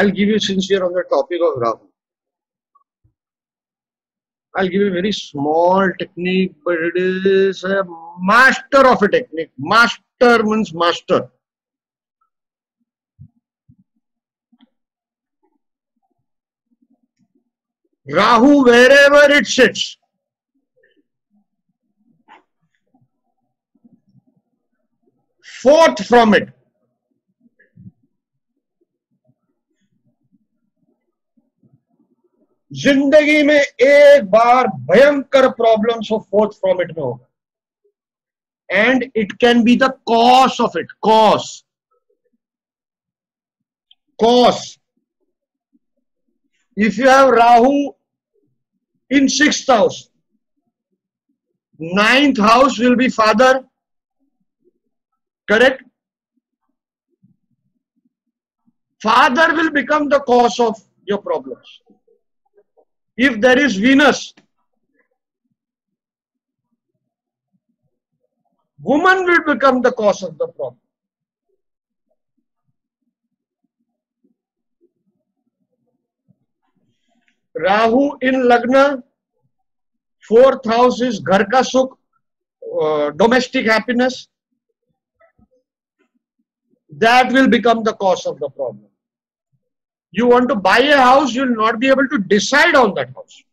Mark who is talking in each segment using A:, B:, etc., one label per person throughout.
A: I'll give you, since we are on the topic of Rahu, I'll give you a very small technique, but it is a master of a technique. Master means master. Rahu, wherever it sits, fourth from it, जिंदगी में एक बार भयंकर problems of fourth from it में होगा, and it can be the cause of it. Cause if you have Rahu in 6th house, 9th house will be father, correct? Father will become the cause of your problems. If there is Venus, woman will become the cause of the problem. Rahu in Lagna, 4th house is Ghar ka Sukh, domestic happiness. That will become the cause of the problem. You want to buy a house, you will not be able to decide on that house.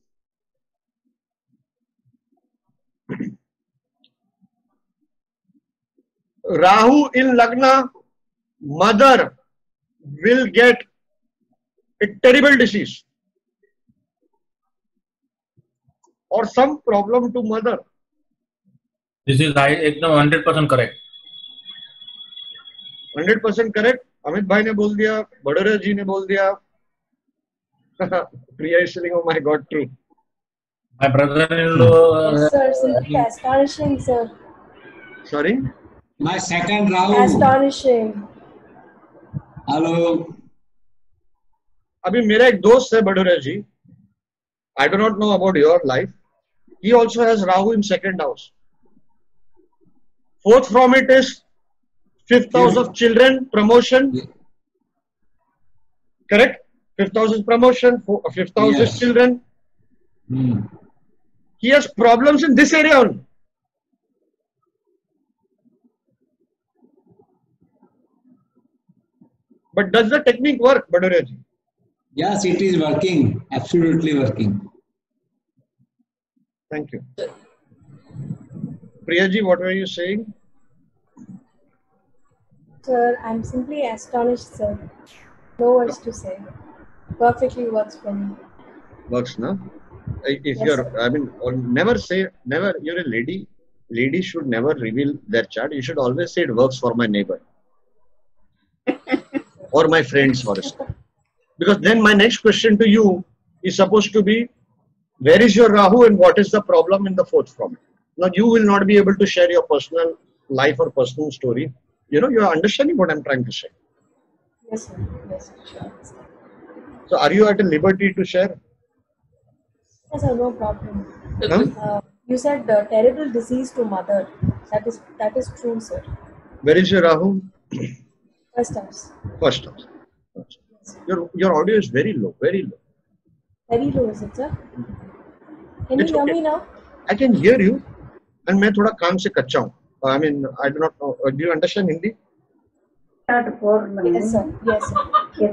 A: Rahu in Lagna, mother will get a terrible disease or some problem to mother.
B: This is एकदम 100% correct.
A: 100% correct. Amit भाई ने बोल दिया, बड़ोरा जी ने बोल दिया. Priya is saying, oh my God, true.
B: My brother-in-law.
C: Yes, sir. Simply astonishing, sir.
A: Sorry?
D: My second Rahu.
C: Astonishing.
D: Hello.
A: अभी मेरा एक दोस्त है बड़ोरा जी. I do not know about your life. He also has Rahu in 2nd house. 4th from it is 5th house of children, promotion. Correct? 5th house is promotion, 5th house is children. He has problems in this area only. But does the technique work, Badurya ji?
D: Yes, it is working. Absolutely working.
A: Thank you. Priya ji, what were you saying?
C: Sir, I'm simply astonished, sir. No words to say. Perfectly works for me.
A: Works, no? If
C: Yes,
A: you're,
C: sir.
A: I mean, never say, never, you're a lady. Ladies should never reveal their chart. You should always say it works for my neighbor. Or my friends, forest. Because then my next question to you is supposed to be, where is your Rahu and what is the problem in the 4th from it? Now, you will not be able to share your personal life or personal story. You know, you're understanding what I'm trying to say.
C: Yes, sir. Yes, sure.
A: So, are you at a liberty to share?
C: Yes, sir. No problem.
A: Huh?
C: You said terrible disease to mother. That is true, sir.
A: Where is your Rahu?
C: 1st house.
A: 1st house. Your audio is very low, very low.
C: Very low, is it, sir? Can you
A: It's
C: hear
A: okay.
C: me now?
A: I can hear you, and मैं थोड़ा काम से कच्चा हूँ. I mean, I do not know. Do you understand Hindi?
C: Yes, sir. Yes, sir.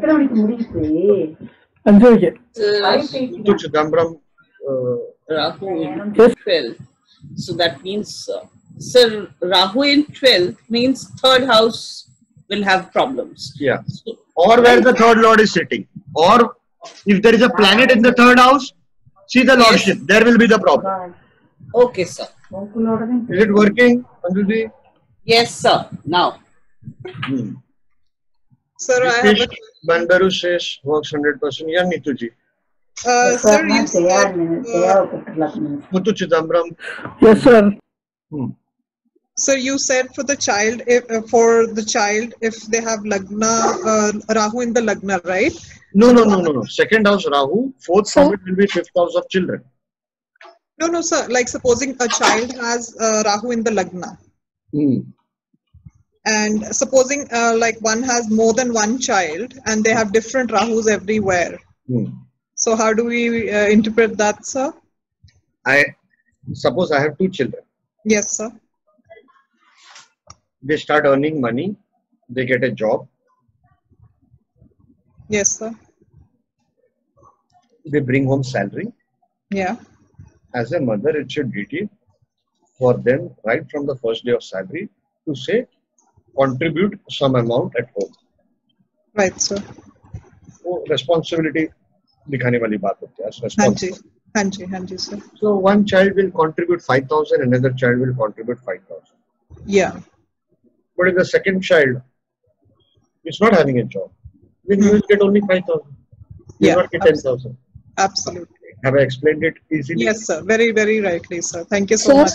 A: To Chidambaram.
E: Rahu in 12. So that means, sir, Rahu in 12 means 3rd house will have problems.
A: Yeah.
E: So,
A: Or where the 3rd lord is sitting. Or if there is a planet in the 3rd house, see the lordship. There will be the problem.
E: okay, sir.
A: Is it working, Anjuji?
E: Yes, sir. Now.
F: Sir, I have a
A: Bandaru says works 100%. Yeah, Nituji.
F: sir, you said,
A: Muthu Chidambaram.
G: Yes, sir.
F: sir, you said for the child, if they have Lagna, Rahu in the Lagna, right?
A: No. 2nd house Rahu, 4th from it will be 5th house of children.
F: No, sir. Like supposing a child has Rahu in the Lagna. And supposing like one has more than one child and they have different Rahus everywhere. So how do we interpret that, sir?
A: I suppose I have 2 children.
F: Yes, sir.
A: They start earning money. They get a job.
F: Yes, sir.
A: They bring home salary.
F: Yeah.
A: As a mother, it's your duty for them right from the first day of salary to say, contribute some amount at home.
F: Right, sir.
A: वो responsibility दिखाने वाली बात होती है.
F: हाँ जी, sir.
A: So one child will contribute 5,000, another child will contribute 5,000.
F: Yeah.
A: But if the second child is not having a job, then you will get only 5,000. You will not get 10,000.
F: Absolutely.
A: Have I explained it easily?
F: Yes, sir. Very, very rightly, sir. Thank you so much.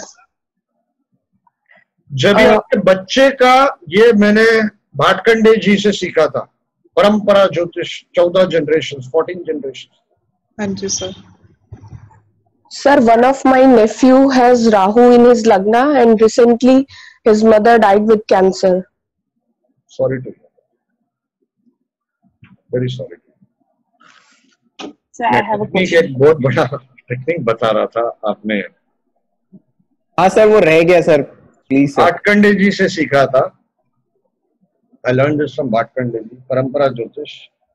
A: जब आपके बच्चे का ये मैंने भाटकंडे जी से सीखा था, परंपरा ज्योतिष 14 generations, 14 generations.
F: Thank you, sir.
G: Sir, one of my nephew has Rahu in his Lagna and recently his mother died with cancer.
A: Sorry to hear. Very sorry.
G: Sir, I have a
A: technique
G: question.
A: एक बहुत बड़ा technique बता रहा था आपने.
H: हाँ sir, वो रह गया sir. Please sir.
A: Bhatkhande ji से सीखा था. I learned this from Bhatkande ji, Parampara Jyotish.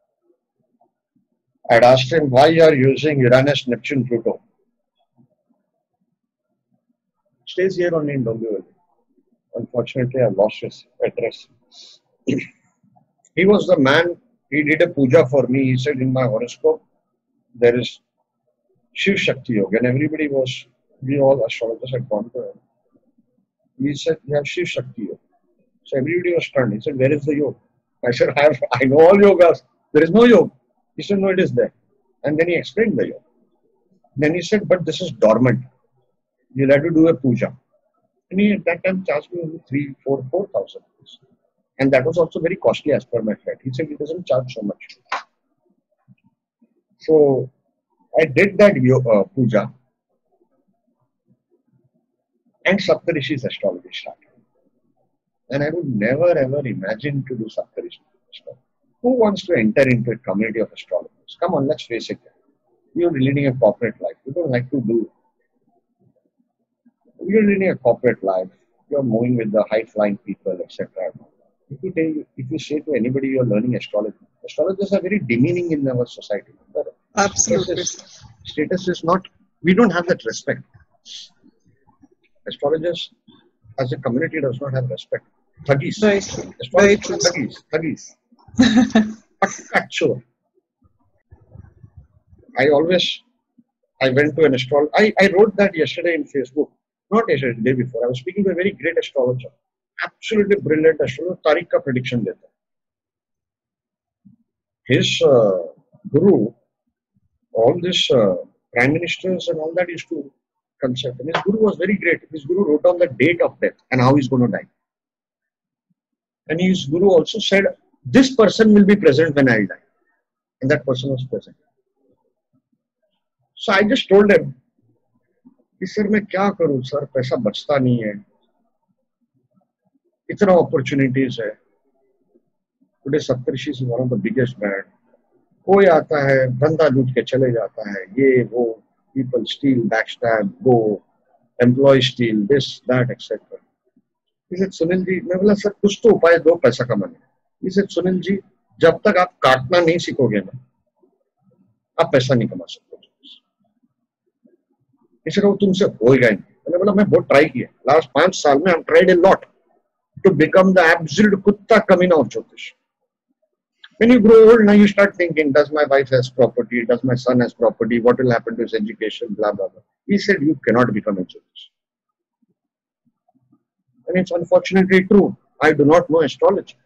A: I had asked him, why you are using Uranus, Neptune, Pluto? Stays here only in Dombivli. Unfortunately, I lost his address. He was the man, he did a puja for me. He said, in my horoscope, there is Shiv Shakti Yoga. And everybody was, we all astrologers had gone to him. He said, you have Shiv Shakti Yoga. So everybody was stunned. He said, where is the yoga? I said, I know all yogas. There is no yoga. He said, no, it is there. And then he explained the yoga. Then he said, but this is dormant. You'll have to do a puja. And he at that time charged me only 4,000 rupees. And that was also very costly as per my friend. He said he doesn't charge so much. So I did that puja. And Saptarishis astrology started. And I would never ever imagine to do Saptarishi astrology. Who wants to enter into a community of astrologers? Come on, let's face it. You're leading a corporate life. You don't like to do. You're leading a corporate life. You're moving with the high-flying people, etc. If you say to anybody you're learning astrology, astrologers are very demeaning in our society.
F: Absolutely.
A: Status is not. We don't have that respect. Astrologers as a community does not have respect. Thuggies.
F: Very true.
A: Thuggies. Sure. I went to an astrologer. I wrote that yesterday in Facebook. Not yesterday, the day before. I was speaking to a very great astrologer. Absolutely brilliant astrologer. Tariq ka prediction deta. His guru, all this prime ministers and all that used to consult. And his guru was very great. His guru wrote down the date of death and how he's going to die. And his guru also said, this person will be present when I'll die. And that person was present. So I just told him, sir, मैं क्या करूं sir, पैसा बचता नहीं है, इतना opportunities है. Today Saptarishis is one of the biggest brand. कोई आता है, धंधा लूट के चले जाता है, ये वो, people steal, backstab, go, employee steal, this, that, etc. He said, Sunil ji, मैं बोला सर कुछ तो उपाय दो पैसा कमाने. He said, Sunil ji, जब तक आप काटना नहीं सीखोगे ना, आप पैसा नहीं कमा सकते. वो तुमसे होएगा ही. मैंने बोला मैं बहुत ट्राई किया. लास्ट 5 साल में I've tried a lot to become the absolute kutta kamina of Jyotish. When you grow old, now you start thinking, does my wife has property? Does my son has property? What will happen to his education? Blah, blah, blah. He said, you cannot become a Jyotish. And it's unfortunately true. I do not know astrology.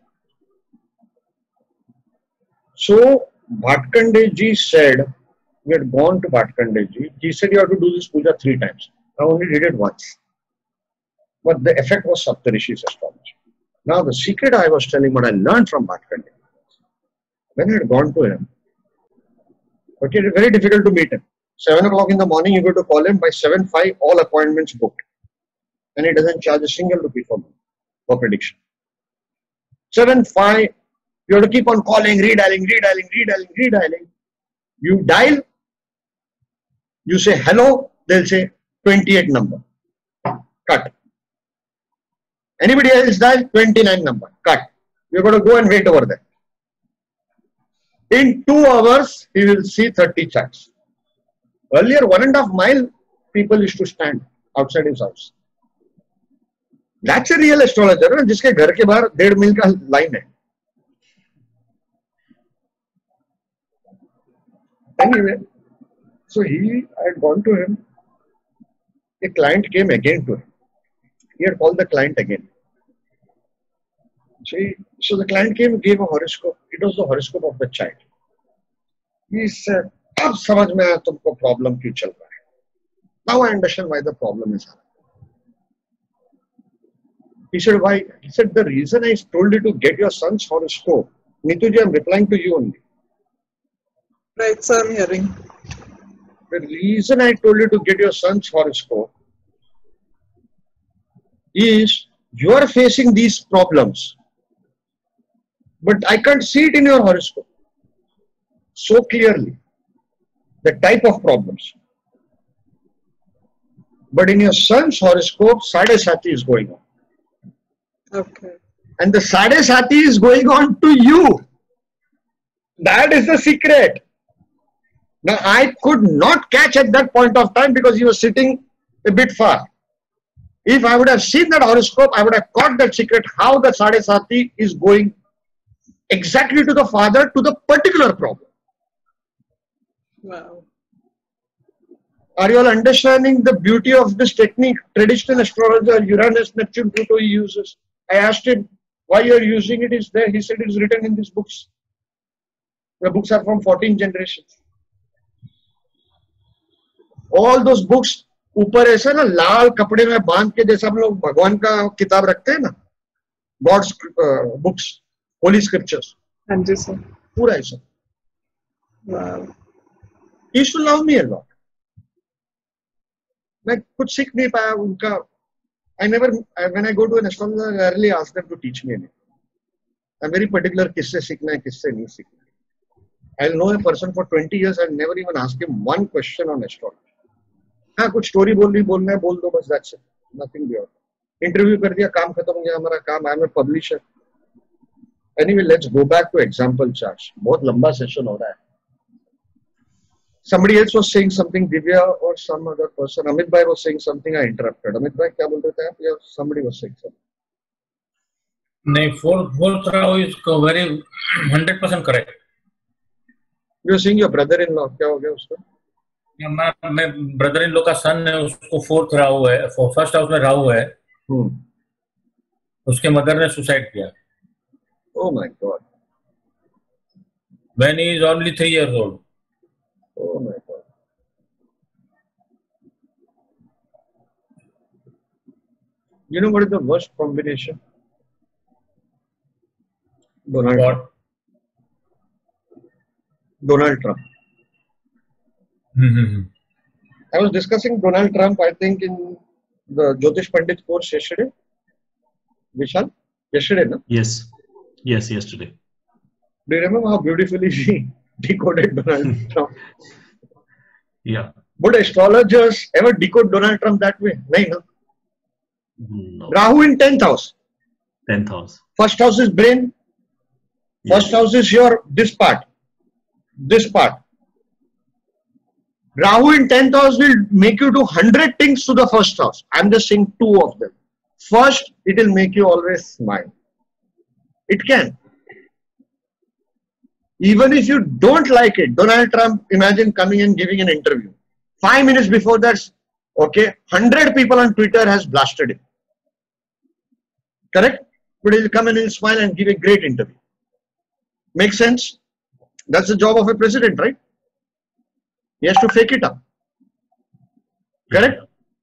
A: So, Bhatkande ji said, we had gone to Bhatkande ji. He said, you have to do this puja 3 times. I only did it once. But the effect was Saptarishis astrology. Now, the secret I was telling, what I learned from Bhatkande. When I had gone to him, but it is very difficult to meet him. 7 o'clock in the morning, you go to call him. By 7:05, all appointments booked. And he doesn't charge a single rupee for prediction. 7, 5. You have to keep on calling, redialing. You dial, you say hello, they'll say 28 number. Cut. Anybody else dial 29 number. Cut. You're going to go and wait over there. In 2 hours, he will see 30 chats. Earlier, 1.5 mile people used to stand outside his house. That's a real astrologer, जिसके घर के बाहर 1.5 मील का line है. Anyway, so I had gone to him. A client came again to him. He had called the client again. So the client came and gave a horoscope. It was the horoscope of the child. He said, अब समझ में आया तुमको problem क्यों चल रहा है. Now I understand why the problem is happening. He said, why? He said, the reason I told you to get your son's horoscope. Neetuji, I'm replying to you only.
F: Right, sir, I'm hearing.
A: The reason I told you to get your son's horoscope is you are facing these problems. But I can't see it in your horoscope so clearly. The type of problems. But in your son's horoscope, Sadesati is going on.
F: Okay.
A: And the Sadesati is going on to you. That is the secret. Now, I could not catch at that point of time because he was sitting a bit far. If I would have seen that horoscope, I would have caught that secret, how the Sadesati is going exactly to the father, to the particular problem.
F: Wow.
A: Are you all understanding the beauty of this technique? Traditional astrologer, Uranus, Neptune, Pluto, he uses. I asked him, why you are using it? Is there? He said it is written in these books. The books are from 14 generations. All those books, ऊपर ऐसा ना लाल कपड़े में बांध के जैसा हम लोग भगवान का किताब रखते हैं ना, God's books, holy scriptures.
F: हाँ जी सर.
A: पूरा ऐसा.
F: Wow.
A: He used to love me a lot. मैं कुछ सीख नहीं पाया उनका. When I go to an astrologer, I rarely ask them to teach me anything. I'm very particular किससे सीखना है, किससे नहीं सीखना है. I'll know a person for 20 years and never even ask him one question on astrology. हाँ कुछ story बोलना है बोल दो बस, that's it. Nothing beyond. Interview कर दिया, काम खत्म हो गया हमारा काम. I'm a publisher. Anyway, let's go back to example charts. बहुत लंबा सेशन हो रहा है. Somebody else was saying something, Divya or some other person. Amit Bhai was saying something, I interrupted. Amit Bhai, क्या बोल रहे थे आप? या somebody was saying something.
B: नहीं, fourth row is very 100% correct.
A: You are seeing your brother-in-law. क्या हो गया उसका?
B: मैं brother-in-law का son है, उसको fourth राहु है, first house में राहु है. उसके mother ने suicide किया.
A: Oh my God.
B: When he is only 3 years old.
A: Oh my God. You know what is the worst combination? Donald Trump. I was discussing Donald Trump, I think, in the Jyotish Pandit course yesterday. Vishal? Yesterday, no?
I: Yes, yesterday.
A: Do you remember how beautifully he decoded Donald Trump?
I: Yeah.
A: Would astrologers ever decode Donald Trump that way? No.
I: No.
A: Rahu in 10th house.
I: 10th house.
A: First house is brain. First house is your this part. Rahu in 10th house will make you do 100 things to the first house. I'm just saying 2 of them. First, it will make you always smile. It can. Even if you don't like it, Donald Trump, imagine coming and giving an interview. 5 minutes before that, okay, 100 people on Twitter has blasted him. Correct? But he'll come and he'll smile and give a great interview. Make sense? That's the job of a president, right? He has to fake it up. Correct?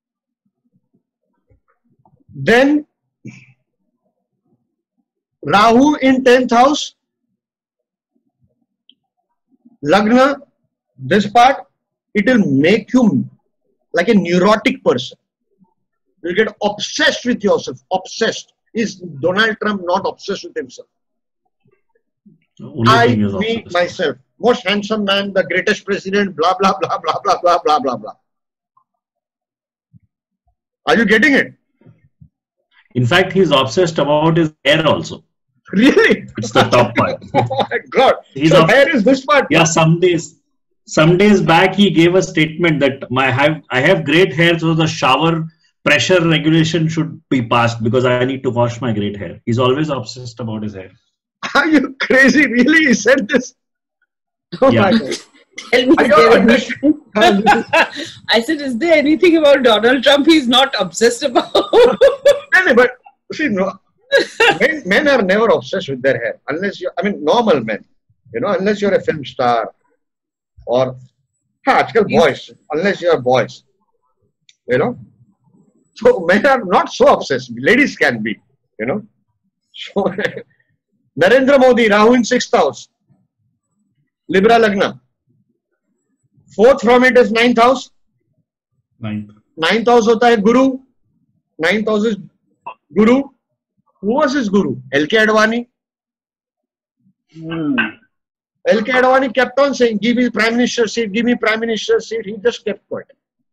A: Then, Rahu in 10th house, Lagna, this part, it will make you like a neurotic person. You'll get obsessed with yourself. Obsessed. Is Donald Trump not obsessed with himself? I, me, myself, most handsome man, the greatest president, blah, blah, blah, blah, blah, blah, blah, blah, blah. Are you getting it?
I: In fact, he's obsessed about his hair also.
A: Really?
I: It's the top part.
A: Oh my God. So hair is this part?
I: Yeah, some days back he gave a statement that I have great hair, so the shower pressure regulation should be passed because I need to wash my great hair. He's always obsessed about his hair.
A: Are you crazy? Really? He said this? Oh
I: yeah.
A: my God.
E: Tell me, I said, is there anything about Donald Trump he's not obsessed about?
A: But see, no, men are never obsessed with their hair unless you, I mean, normal men, you know, unless you're a film star or boys, unless you're boys, you know. So men are not so obsessed. Ladies can be, you know. So Narendra Modi, Rahu in 6th house, Libra Lagna. 4th from it is 9th house. 9th house hota hai Guru. 9th house is Guru. Who was his Guru? L.K. Advani. L.K. Advani kept on saying, give me Prime Minister seat, give me Prime Minister seat. He just kept quiet.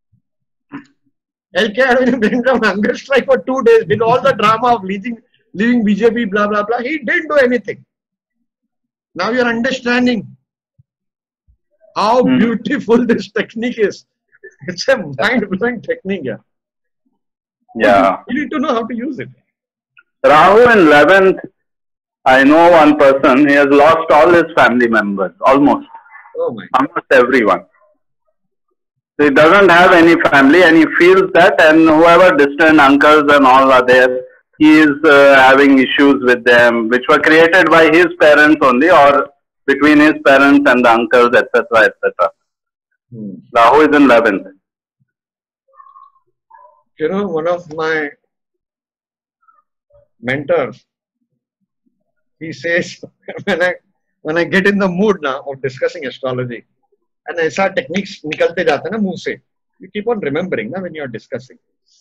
A: L.K. Advani went on hunger strike for 2 days, did all the drama of leaving BJP, blah, blah, blah. He didn't do anything. Now you're understanding how beautiful this technique is. It's a mind-blowing technique.
J: Yeah.
A: You need to know how to use it.
J: Rahu in 11th, I know one person, he has lost all his family members, almost.
A: Oh my.
J: Almost everyone. So he doesn't have any family and he feels that, and whoever distant uncles and all are there, he is having issues with them, which were created by his parents only, or between his parents and the uncles, etc., etc. Rahu is in 11th.
A: You know, one of my mentors, he says, when I get in the mood now of discussing astrology, and aisa techniques nikalte jata na muh se, you keep on remembering na when you are discussing.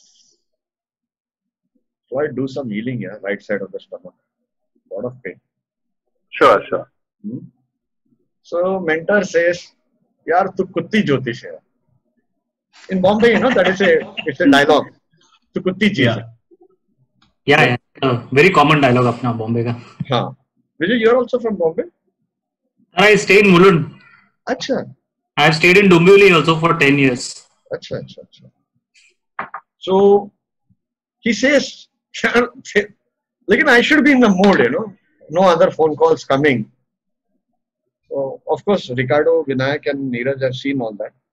A: So I do some healing here, right side of the stomach. A lot of pain.
J: Sure, sure.
A: So mentor says, "Yaar, tu kutti jyotish hai." In Bombay, you know, that is it's a dialogue. Tu kutti cheez hai.
K: Yeah. Very common dialogue apna Bombay ka.
A: Haan. Vijay, you are also from Bombay?
K: I stayed in Mulund.
A: Acha.
K: I have stayed in Dombivli also for 10 years.
A: Acha. So he says, "Lekin I should be in the mood, you know. No other phone calls coming." So of course, Ricardo, Vinayak, and Neeraj have seen all that.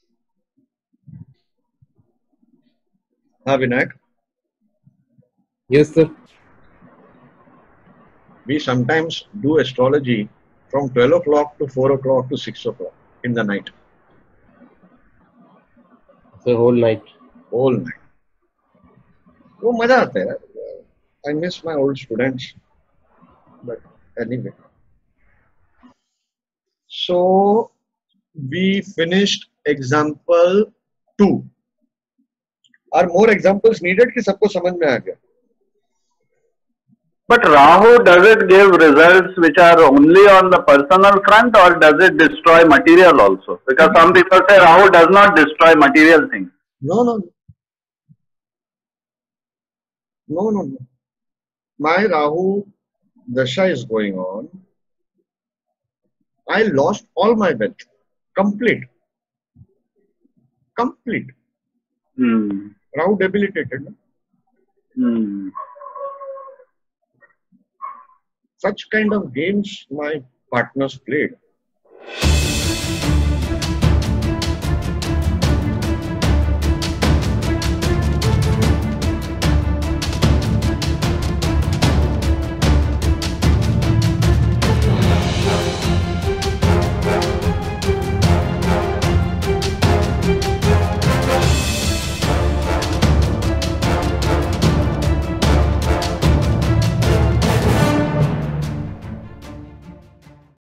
A: Vinayak?
H: Yes, sir.
A: We sometimes do astrology from 12 o'clock to 4 o'clock to 6 o'clock in the night.
H: The whole night.
A: Whole night. वो मजा आता है. I miss my old students. But anyway. So we finished example 2. Are more examples needed कि सबको समझ में आ गया?
J: But Rahu, does it give results which are only on the personal front, or does it destroy material also? Because some people say Rahu does not destroy material things.
A: No. My Rahu Dasha is going on. I lost all my wealth. Complete. Rahu debilitated. Such kind of games my partners played.